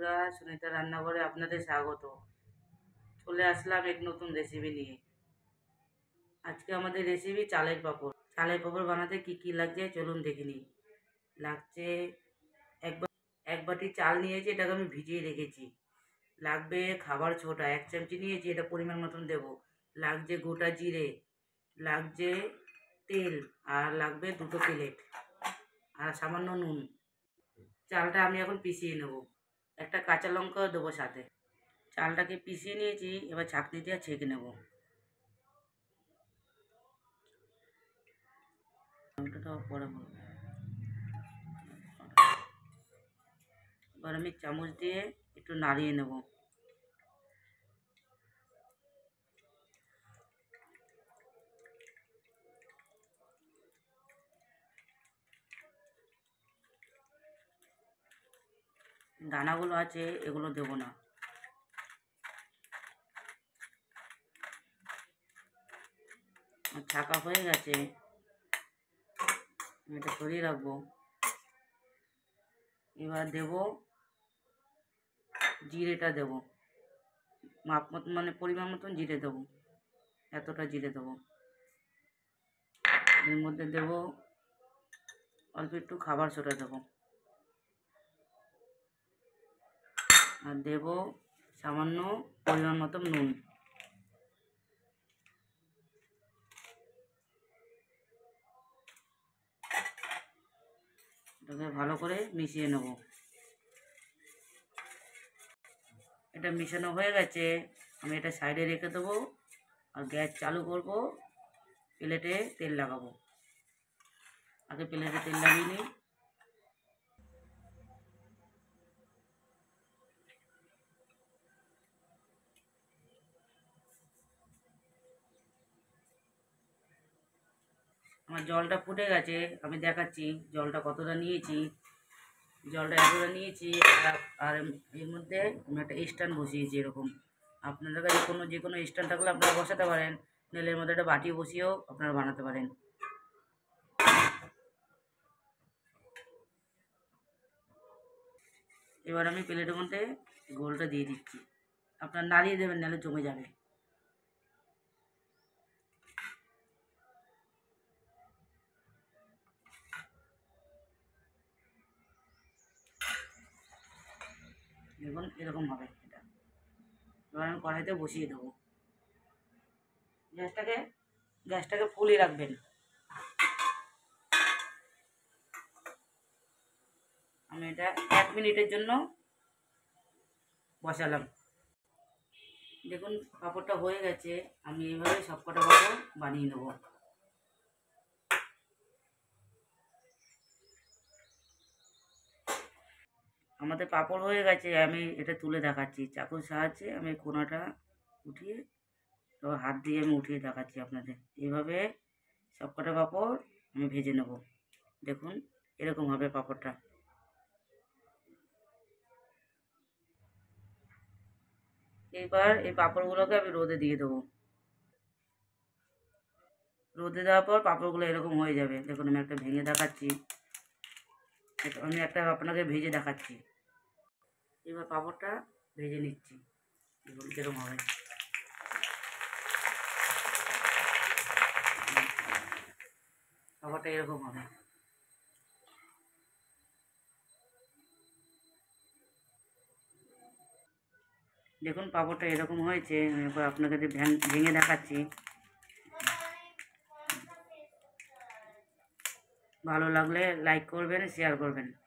বন্ধুরা, সুনিতা রান্নাঘরে আপনাদের স্বাগত। চলে আসলাম এক নতুন রেসিপি নিয়ে। আজকে আমাদের রেসিপি চালের পাঁপড়। চালের পাঁপড় বানাতে কি কি লাগছে চলুন দেখে নিই। লাগছে এক বাটি চাল নিয়েছি, এটাকে আমি ভিজিয়ে রেখেছি। লাগবে খাবার ছোটা 1 চামচি নিয়েছি, এটা পরিমাণ মতন দেব। লাগছে গোটা জিরে, লাগছে তেল, আর লাগবে 2টো প্লেট, আর সামান্য নুন। চালটা আমি এখন পিষিয়ে নেব। একটা কাঁচা লঙ্কাও দেবো সাথে। চালটাকে পিষিয়ে নিয়েছি, এবার ছাঁকনি দিয়ে ছেঁকে নেব। এবার আমি চামচ দিয়ে একটু নাড়িয়ে নেব। দানাগুলো আছে এগুলো দেব না। ছাঁকা হয়ে গেছে, আমি এটা সরিয়ে রাখবো। এবার দেব জিরেটা, দেব মাপ মতন, মানে পরিমাণ মতন জিরে দেবো। এতটা জিরে দেবো। এর মধ্যে দেব অল্প একটু খাবার সোডা দেবো, আর দেব সামান্য পরিমাণ মতন নুন। এটাকে ভালো করে মিশিয়ে নেব। এটা মিশানো হয়ে গেছে, আমি এটা সাইডে রেখে দেবো আর গ্যাস চালু করব। প্লেটে তেল লাগাবো। আগে প্লেটে তেল লাগিয়ে নিই। আমার জলটা ফুটে গেছে, আমি দেখাচ্ছি জলটা কতটা নিয়েছি। জলটা এতটা নিয়েছি, আর এর মধ্যে আমি একটা স্ট্যান্ড বসিয়েছি এরকম। আপনাদের কাছে যে কোনো স্ট্যান্ড থাকলে আপনারা বসাতে পারেন, নেলের মধ্যে একটা বাটি বসিয়েও আপনারা বানাতে পারেন। এবার আমি প্লেটের মধ্যে গোলটা দিয়ে দিচ্ছি। আপনার নাড়িয়ে দেবেন, নাহলে জমে যাবে। দেখুন এরকম হবে এটা। এবার আমি কড়াইতে বসিয়ে দেবো। গ্যাসটাকে ফুলই রাখবেন। আমি এটা 1 মিনিটের জন্য বসালাম। দেখুন পাঁপড়টা হয়ে গেছে, আমি এইভাবে সবকটা পাঁপড় বানিয়ে নেব। আমাদের পাঁপড় হয়ে গেছে, আমি এটা তুলে দেখাচ্ছি চাকুর সাহায্যে। আমি কোনাটা উঠিয়ে, তো হাত দিয়ে আমি উঠিয়ে দেখাচ্ছি আপনাদের। এইভাবে সবকটা পাঁপড় আমি ভেজে নেব। দেখুন এরকম হবে পাঁপড়টা। এবার এই পাঁপড়গুলোকে আমি রোদে দিয়ে দেবো। রোদে দেওয়ার পর পাঁপড়গুলো এরকম হয়ে যাবে। দেখুন আমি একটা ভেঙে দেখাচ্ছি, আমি একটা আপনাকে ভেজে দেখাচ্ছি। এবার পাঁপড়টা ভেজে নিচ্ছি, দেখুন কীরকম হবে। পাঁপড়টা এরকম হবে। দেখুন পাঁপড়টা এরকম হয়েছে। এবার আপনাকে ভেঙে দেখাচ্ছি। ভালো লাগলে লাইক করবেন, শেয়ার করবেন।